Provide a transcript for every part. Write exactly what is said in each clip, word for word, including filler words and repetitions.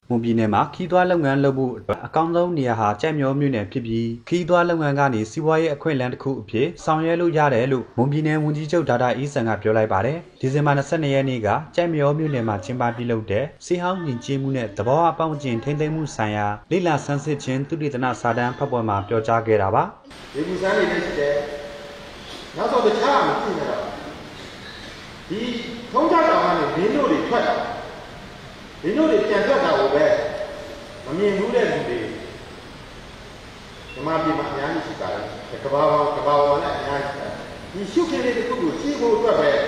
မွန်ပြည်နယ်မှာခီးသွွားလုပ်ငန်းလုပ်ဖို့အကောင်းဆုံးနေရာဟာကြက်မျောမြို့နယ်ဖြစ်ပြီးခီးသွွားလုပ်ငန်းကနေစီးပွားရေးအခွင့်အလမ်းတစ်ခုအဖြစ်ဆောင်ရွက်လို့ရတယ်လို့မွန်ပြည်နယ်ဝန်ကြီးချုပ်ဒေါက်တာအေးဆန်ကပြောလိုက်ပါတယ်။ဒီဇင်ဘာ၂၂ရက်နေ့ကကြက်မျောမြို့နယ်မှာကျင်းပပြုလုပ်တဲ့စီဟောင်းယဉ်ကျေးမှုနဲ့သဘောအပေါင်းကျင်ထိန်းသိမ်းမှုဆိုင်ရာလိလာဆန်းစစ်ခြင်းသုတေသနစာတမ်းဖတ်ပွဲမှာပြောကြားခဲ့တာပါ။ဒီကူစမ်းလေးရှိတယ်။နောက်ဆုံးတခြားမကြည့်နဲ့တော့ဒီထုံးကြတောင်ကနေဘင်းတို့တွေထွက်တာဘင်းတို့တွေပြန်ထွက်တာကိုပဲမမြင်ဘူးတဲ့လူတွေဓမ္မပြည်မှာအများကြီးရှိတာလေကဘာပေါင်းကဘာပေါင်းနဲ့အများကြီးရှိတာဒီရှုပ်ခင်းလေးတစ်ခုကိုကြည့်ဖို့အတွက်ပဲ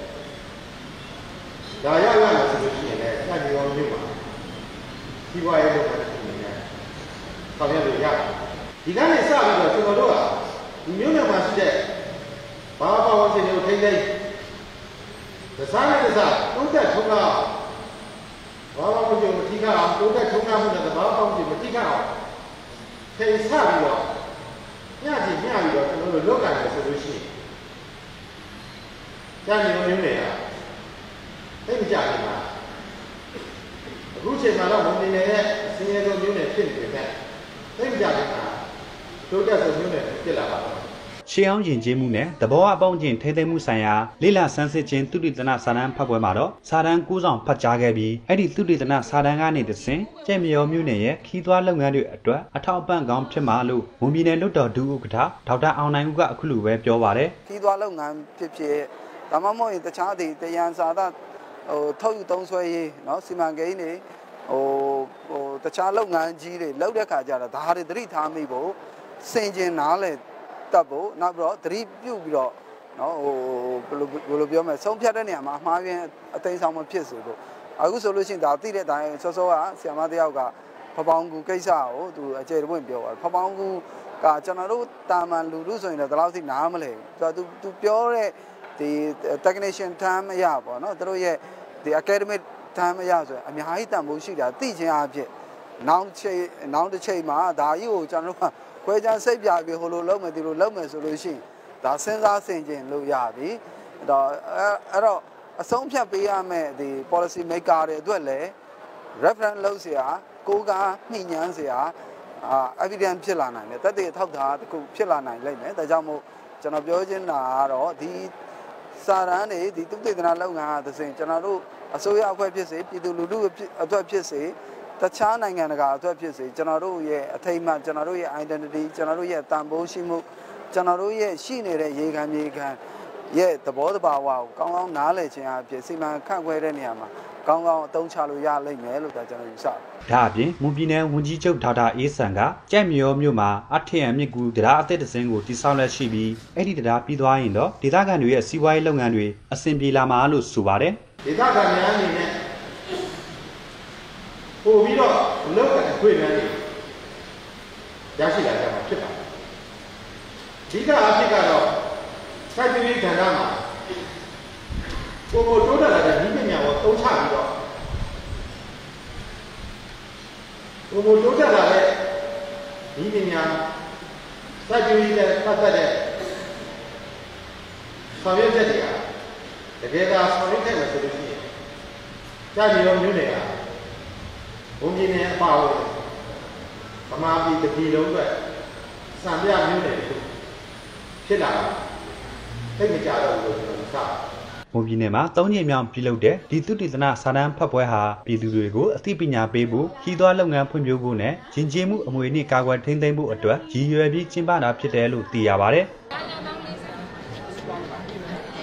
ဒါရရမယ်ဆိုလို့ရှိရင်လည်းစက်ကြောမျိုးမှာဒီဘဝရဲ့လုပ်ငန်းတစ်ခုနဲ့ဆောင်ရွက်လို့ရတယ်ဒီကနေ့စပြီးတော့ကျွန်တော်တို့ကဒီမျိုးနယ်မှာရှိတဲ့ဘာဘာဝချင်းတွေကိုထိန်းသိမ်းသစားနဲ့သစားတုံးသက်ထုံးတာဘာဘာဝချင်းမထိခိုက်အောင်တုံးသက်ထုံးတာမှုနဲ့သဘာဝပေါင်းချင်းမထိခိုက်အောင်ထိန်းဆပြီးတော့ညကြည့်ညပြီးတော့ကျွန်တော်တို့လုပ်ကြတယ်ဆိုလို့ရှိရင်ကျန်နေမျိုးတွေကသိမကြဘူးမှာအခုချိန်မှာတော့မွန်ပြည်နယ်ရဲ့အစင်းရဲဆုံးမျိုးနယ်ဖြစ်နေတယ်သိမကြဘူးမှာတိုးတက်ဆုံးမျိုးနယ်ဖြစ်လာပါတော့ရှေးအောင်ယဉ်ကျေးမှုနဲ့သဘောအပေါင်းကျင်ထိန်းသိမ်းမှုဆိုင်ရာလိလာဆန်းစစ်ခြင်းသုတေသနစာတမ်းဖတ်ပွဲမှာတော့စာတမ်း၉ဆောင်ဖတ်ကြားခဲ့ပြီးအဲ့ဒီသုတေသနစာတမ်းကနေတဆင့်ကြက်မျောမြို့နယ်ရဲ့ခီးသွွားလုပ်ငန်းတွေအတွက်အထောက်အပံ့ကောင်းဖြစ်မှာလို့မွန်ပြည်နယ်လွှတ်တော်ဒုဥက္ကဋ္ဌဒေါက်တာအောင်နိုင်ဦးကအခုလိုပဲပြောပါတယ်ခီးသွွားလုပ်ငန်းဖြစ်ဖြစ်ဒါမှမဟုတ်ရင်တခြားဒီတယံစာသဟိုထုတ်ယူသုံးဆွဲရေးเนาะစီမံကိန်းတွေဟိုဟိုတခြားလုပ်ငန်းကြီးတွေလုပ်တဲ့ခါကျတော့ဒါတွေသတိထားမိဖို့စင်ကျင်နားလဲတက်ဖို့နောက်ပြီးတော့သတိပြုပြီးတော့နော်ဟိုဘယ်လိုဘယ်လိုပြောမလဲဆုံးဖြတ်တဲ့နေရာမှာအမှားယွင်းအသိဆောင်မဖြစ်စေဖို့အခုဆိုလို့ရှိရင်ဒါသိတဲ့အတိုင်းစောစောကဆရာမတယောက်ကဖပောင်းကူကိစ္စကိုသူအကျယ်တဝင့်ပြောပါတယ်ဖပောင်းကူကကျွန်တော်တို့တာမန်လူလူဆိုရင်တော့ဒီလောက်ထိနားမလဲသူသူသူပြောတဲ့ဒီ technician term အရာပေါ့နော်သူတို့ရဲ့ဒီ academic term အရာဆိုရင်အများကြီးတန်ဖိုးရှိတာသိချင်းအဖြစ်နောက်ချိန်နောက်တစ်ချိန်မှာဒါကြီးကိုကျွန်တော်တို့ခွဲခြားစိတ်ပြပြီးဟိုလိုလုံးမယ်ဒီလိုလုံးမယ်ဆိုလို့ရှိရင်ဒါစဉ်းစားဆင်ခြင်လို့ရပြီအဲ့တော့အဲ့တော့အဆုံးဖြတ်ပေးရမယ်ဒီ policy maker တွေအတွက်လည်း reference လုပ်เสียကိုကနှိမ့်ညမ်းเสียအာ evidence ဖြစ်လာနိုင်တယ်တက်တဲ့ထောက်ထားတစ်ခုဖြစ်လာနိုင်လိမ့်မယ်ဒါကြောင့်မို့ကျွန်တော်ပြောချင်တာကတော့ဒီစာရန်တွေဒီသုတေသနလုပ်ငန်းဟာတစ်စင်ကျွန်တော်တို့အစိုးရအဖွဲ့ဖြစ်စေပြည်သူလူထုအတွက်ဖြစ်စေတခြားနိုင်ငံတကာအတွက်ဖြစ်စေကျွန်တော်တို့ရဲ့အထိမ်းအမှတ်ကျွန်တော်တို့ရဲ့ identity ကျွန်တော်တို့ရဲ့တန်ဖိုးရှိမှုကျွန်တော်တို့ရဲ့ရှိနေတဲ့ရေခံမြေခံရဲ့သဘောတဘာဝကိုကောင်းကောင်းနားလည်ခြင်းအဖြစ်စီမံခန့်ခွဲတဲ့နေရာမှာကောင်းကောင်းအသုံးချလို့ရလိမ့်မယ်လို့ဒါကျွန်တော်ယူဆတယ်။ဒါအပြင်မွန်ပြည်နယ်ဝန်ကြီးချုပ်ဒေါက်တာအေးဆန်ကကြက်မျောမြို့မှာအထက်အမြင့်ကူတရားအသစ်တစ်စင်းကိုတည်ဆောက်လက်ရှိပြီးအဲ့ဒီတရားပြီးသွားရင်တော့ဒေသခံတွေရဲ့စီးပွားရေးလုပ်ငန်းတွေအဆင်ပြေလာမှာလို့ဆိုပါတယ်။ဒေသခံများအနေနဲ့ပို့ပြီးတော့အလုပ်ကအခွင့်အရေးရရှိလာကြမှာဖြစ်ပါတယ်။ဒီကအဖြစ်ကတော့စိုက်ပျိုးရေးကဏ္ဍမှာပို့ပို့တိုးတက်လာတဲ့ဒီပညာကိုသုံးချပြီးတော့ပို့ပို့တိုးတက်လာတဲ့ဒီပညာစိုက်ပျိုးရေးနဲ့ပတ်သက်တဲ့ဆောင်ရွက်ချက်တွေကတကယ်ကဆောင်ရွက်ခဲ့မယ်ဆိုလို့ရှိရင်ကြာနေရောမျိုးတွေကဘုံကြီးနဲ့အပါဝင်ဗမာပြည်တစ်ပြည်လုံးအတွက်စံပြမျိုးတွေဖြစ်လာတာသိမကြတော့ဘူးလို့ကျွန်တော်စမွန်ပြည်နယ်မှာသုံးကြိမ်မြောက်ပြုလုပ်တဲ့ဒီသုတေသနစာတမ်းဖတ်ပွဲဟာပြည်သူတွေကိုအသိပညာပေးဖို့ခီးသွွားလုပ်ငန်းဖွံ့ဖြိုးဖို့နဲ့ယဉ်ကျေးမှုအမွေအနှစ်ကာကွယ်ထိန်းသိမ်းဖို့အတွက်ရည်ရွယ်ပြီးကျင်းပတာဖြစ်တယ်လို့သိရပါတယ်။